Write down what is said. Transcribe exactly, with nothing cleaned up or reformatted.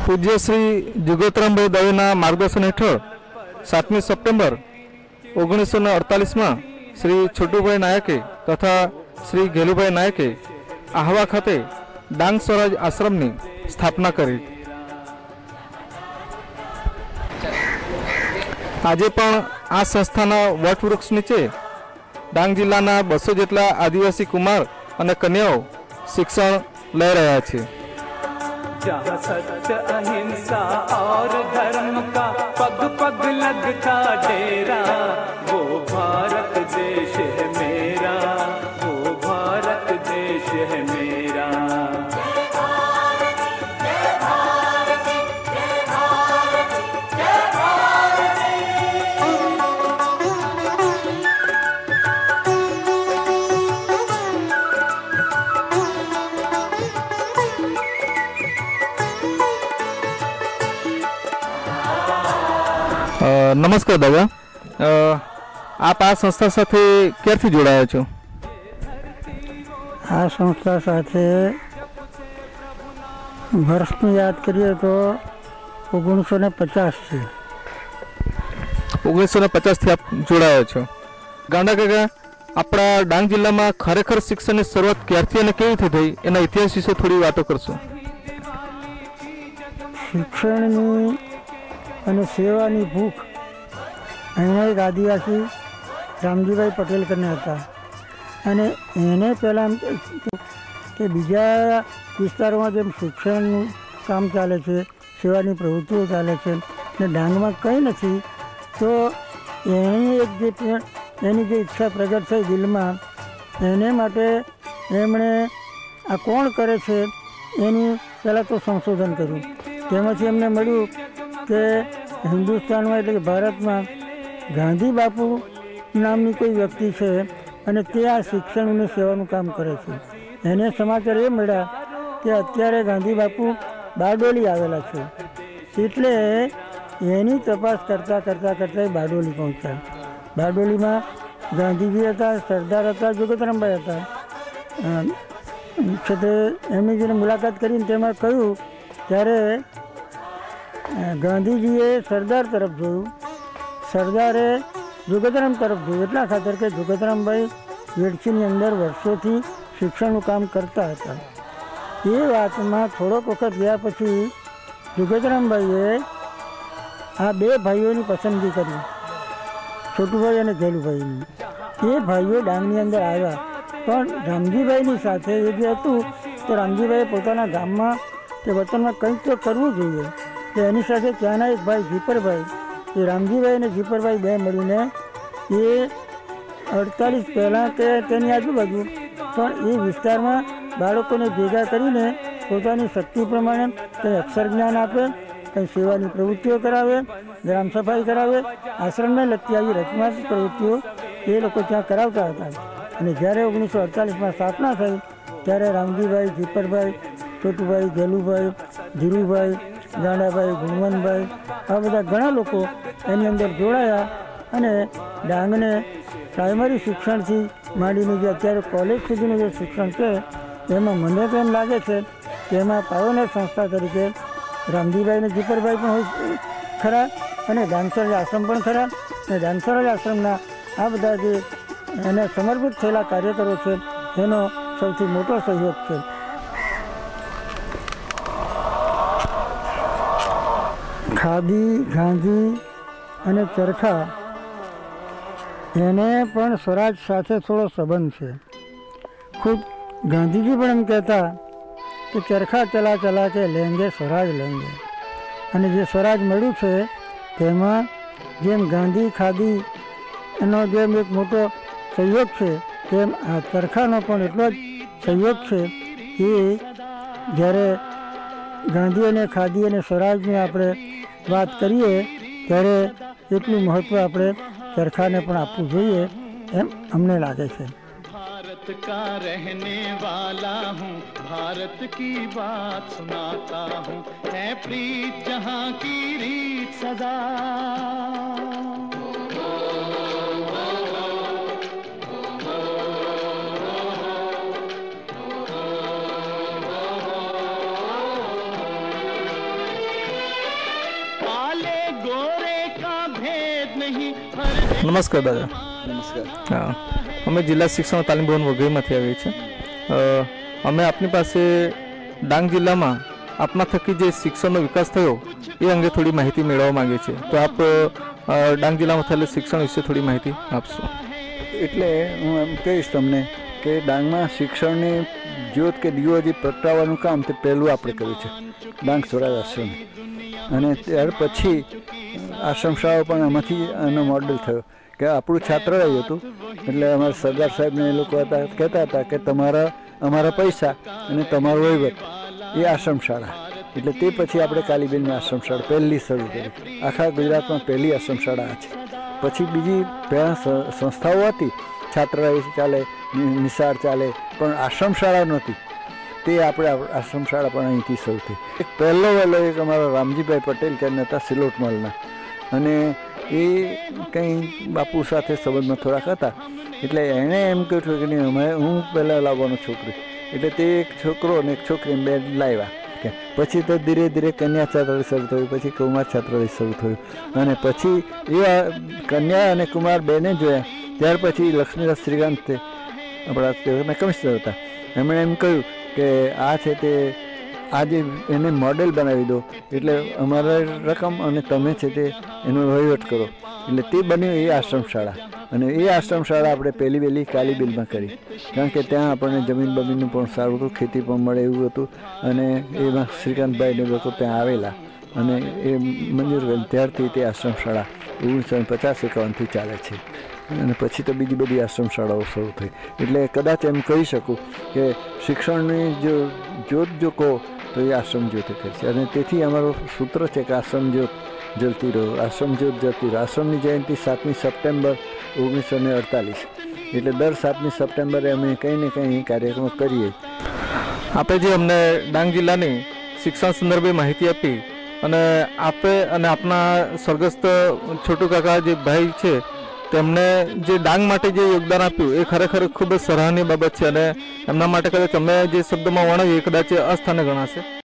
પૂજ્ય શ્રી જુગોતરામભાઈ દવેના માર્ગદર્શન હેઠળ સાતમી સપ્ટેમ્બર ઓગણીસો ને અડતાલીસમાં શ્રી છોટુભાઈ નાયકે તથા શ્રી ઘેલુભાઈ નાયકે આહવા ખાતે ડાંગ સ્વરાજ આશ્રમની સ્થાપના કરી। આજે પણ આ સંસ્થાના વટવૃક્ષ નીચે ડાંગ જિલ્લાના બસો જેટલા આદિવાસી કુમાર અને કન્યાઓ શિક્ષણ લઈ રહ્યા છે। जहाँ सत्य अहिंसा और धर्म का पग पग लगता डेरा, वो भारत देश है मेरा, वो भारत देश है मेरा। નમસ્કાર દાદા, આપ આ સંસ્થા સાથે ક્યારથી જોડાયા છો? આ સંસ્થા સાથે વર્ષનું યાદ કરીએ તો ઓગણીસો ને પચાસથી ઓગણીસો ને પચાસથી આપ જોડાયા છો। ગાંડા કાકા, આપણા ડાંગ જિલ્લામાં ખરેખર શિક્ષણની શરૂઆત ક્યારથી અને કેવી રીતે થઈ એના ઇતિહાસ વિશે થોડી વાતો કરશો? શિક્ષણની અને સેવાની ભૂખ અહીંયા એક આદિવાસી રામજીભાઈ પટેલ કરીને હતા, અને એને પહેલાં કે બીજા વિસ્તારોમાં જેમ શિક્ષણનું કામ ચાલે છે, સેવાની પ્રવૃત્તિઓ ચાલે છે, ને ડાંગમાં કંઈ નથી, તો એની એક જે એની જે ઈચ્છા પ્રગટ થઈ દિલમાં, એને માટે એમણે આ કોણ કરે છે એની પહેલાં તો સંશોધન કર્યું। તેમાંથી એમને મળ્યું કે હિન્દુસ્તાનમાં એટલે કે ભારતમાં ગાંધી બાપુ નામની કોઈ વ્યક્તિ છે અને તે આ શિક્ષણ અને સેવાનું કામ કરે છે। એને સમાચાર એ મળ્યા કે અત્યારે ગાંધી બાપુ બારડોલી આવેલા છે, એટલે એની તપાસ કરતાં કરતાં કરતાં એ બારડોલી પહોંચ્યા। બારડોલીમાં ગાંધીજી હતા, સરદાર હતા, જુગોતરામભાઈ હતા, છતાં એમની જેને મુલાકાત કરીને તેમાં કહ્યું ત્યારે ગાંધીજીએ સરદાર તરફ જોયું, સરદારે જુગોતરામ તરફ જોયું, એટલા ખાતર કે જુગોતરામભાઈ વેડછીની અંદર વર્ષોથી શિક્ષણનું કામ કરતા હતા। એ વાતમાં થોડોક વખત ગયા પછી જુગોતરામભાઈએ આ બે ભાઈઓની પસંદગી કરી, છોટુભાઈ અને ઘેલુભાઈની। એ ભાઈઓ ડાંગની અંદર આવ્યા, પણ રામજીભાઈની સાથે એ જે હતું તો રામજીભાઈએ પોતાના ગામમાં કે વતનમાં કંઈક તો કરવું જોઈએ, કે એની સાથે ત્યાંના એક ભાઈ જીપરભાઈ, એ રામજીભાઈ અને જીપરભાઈ બે મળીને એ અડતાલીસ પહેલાં કે તેની આજુબાજુ પણ એ વિસ્તારમાં બાળકોને ભેગા કરીને પોતાની શક્તિ પ્રમાણે કંઈ અક્ષર જ્ઞાન આપે, કંઈ સેવાની પ્રવૃત્તિઓ કરાવે, ગ્રામ સફાઈ કરાવે, આશ્રમને લગતી આવી રચનાત્મક પ્રવૃત્તિઓ એ લોકો ત્યાં કરાવતા હતા। અને જ્યારે ઓગણીસો અડતાલીસમાં સ્થાપના થઈ ત્યારે રામજીભાઈ, જીપરભાઈ, છોટુભાઈ, ગેલુભાઈ, ધીરુભાઈ, ગાંડાભાઈ, ગુણવંતભાઈ, આ બધા ઘણા લોકો એની અંદર જોડાયા, અને ડાંગને પ્રાઇમરી શિક્ષણથી માંડીને જે અત્યારે કોલેજ સુધીનું જે શિક્ષણ છે એમાં મને તો એમ લાગે છે કે એમાં પાયોનિયર સંસ્થા તરીકે રામજીભાઈ અને જીપરભાઈ પણ હોય ખરા, અને ડાંગ સ્વરાજ આશ્રમ પણ ખરા, અને ડાંગ સ્વરાજ આશ્રમના આ બધા જે એને સમર્પિત થયેલા કાર્યકરો છે એનો સૌથી મોટો સહયોગ છે। ખાદી, ગાંધી અને ચરખા એને પણ સ્વરાજ સાથે થોડો સંબંધ છે। ખુદ ગાંધીજી પણ એમ કહેતા કે ચરખા ચલા ચલા કે લેંગે સ્વરાજ લેંગે, અને જે સ્વરાજ મળ્યું છે તેમાં જેમ ગાંધી, ખાદી એનો જેમ એક મોટો સહયોગ છે, તેમ આ ચરખાનો પણ એટલો જ સહયોગ છે। એ જ્યારે ગાંધી અને ખાદી અને સ્વરાજની આપણે વાત કરીએ ત્યારે એટલું મહત્ત્વ આપણે ચરખાને પણ આપવું જોઈએ એમ અમને લાગે છે। भारत का रहने वाला हूँ, भारत की बात सुनाता हूँ, है प्रीत जहाँ की रीत सदा। गोरे का भेद नहीं। हर નમસ્કાર દાદા. નમસ્કાર. હા, અમે જિલ્લા શિક્ષણ તાલીમ ભવન વઘઈમાંથી આવીએ છીએ. અ, અમે આપની પાસે ડાંગ જિલ્લામાં આપના થકી જે શિક્ષણનો વિકાસ થયો એ અંગે થોડી માહિતી મેળવવા માંગીએ છીએ. તો આપ અ, ડાંગ જિલ્લામાં થયેલા શિક્ષણ વિશે થોડી માહિતી આપશો. એટલે હું એમ કહીશ તમને કે ડાંગમાં શિક્ષણની જ્યોત કે દીવો જે પ્રગટાવવાનું કામ તે પહેલું આપણે કર્યું છે, ડાંગ સ્વરાજ આશ્રમ. અને ત્યાર પછી આશ્રમ શાળાઓ પણ આમાંથી એનો મોડેલ થયો કે આપણું છાત્રાલય હતું. એટલે અમારા સરદાર સાહેબને એ લોકો હતા કહેતા હતા કે તમારા અમારા પૈસા અને તમારો વહીવટ એ આશ્રમ શાળા. એટલે તે પછી આપણે કાલીબેનની આશ્રમ શાળા પહેલી શરૂ કરી. આખા ગુજરાતમાં પહેલી આશ્રમ શાળા છે. પછી બીજી પહેલાં સંસ્થાઓ હતી, છાત્રાલય ચાલે, નિશાળ ચાલે, પણ આશ્રમ શાળા નહોતી. તે આપણે આશ્રમ શાળા પણ અહીંથી શરૂ થઈ. એક પહેલો વહેલો એક અમારા રામજીભાઈ પટેલ કરીને હતા સિલોટમલના, અને એ કંઈ બાપુ સાથે સંબંધમાં થોડાક હતા. એટલે એણે એમ કહ્યું કે નહીં અમે હું પહેલાં લાવવાનો છોકરી. એટલે તે એક છોકરો અને એક છોકરી બે લાવ્યા. કે પછી તો ધીરે ધીરે કન્યા છાત્રાલય શરૂ થયું, પછી કુમાર છાત્રાલય શરૂ થયું. અને પછી એ કન્યા અને કુમાર બેને જોયા ત્યાર પછી લક્ષ્મીદાસ શ્રીકાંત આપણા તેઓના કમિશનર હતા. એમણે એમ કહ્યું કે આ છે તે આજે એને મોડેલ બનાવી દો, એટલે અમારા રકમ અને તમે છે તે એનો વહીવટ કરો. એટલે તે બન્યું એ આશ્રમ શાળા. અને એ આશ્રમ શાળા આપણે પહેલી વહેલી કાલીબેલમાં કરી, કારણ કે ત્યાં આપણને જમીન બમીનનું પણ સારું હતું, ખેતી પણ મળે એવું હતું. અને એમાં શ્રીકાંતભાઈને લોકો ત્યાં આવેલા અને એ મંજૂર કરી ત્યારથી તે આશ્રમ શાળા ઓગણીસો પચાસ એકાવનથી ચાલે છે. અને પછી તો બીજી બધી આશ્રમ શાળાઓ શરૂ થઈ. એટલે કદાચ એમ કહી શકું કે શિક્ષણની જો જ્યોત જો કહો તો એ આશ્રમ જ્યોતિ કરી છે. અને તેથી અમારું સૂત્ર છે કે આશ્રમ જ્યોત જલતી રહો, આશ્રમ જ્યોત જલતી રહો. આશ્રમની જયંતિ સાતમી સપ્ટેમ્બર ઓગણીસો ને અડતાલીસ. એટલે દર સાતમી સપ્ટેમ્બરે અમે કંઈ ને કંઈ કાર્યક્રમ કરીએ. આપે જે અમને ડાંગ જિલ્લાની શિક્ષણ સંદર્ભે માહિતી આપી અને આપે અને આપના સ્વર્ગસ્થ છોટુ કાકા જે ભાઈ છે તેમણે જે ડાંગ માટે જે યોગદાન આપ્યું એ ખરેખર ખૂબ જ સરાહનીય બાબત છે. અને એમના માટે કદાચ અમે જે શબ્દમાં વર્ણવીએ એ કદાચ અસ્થાને ગણાશે.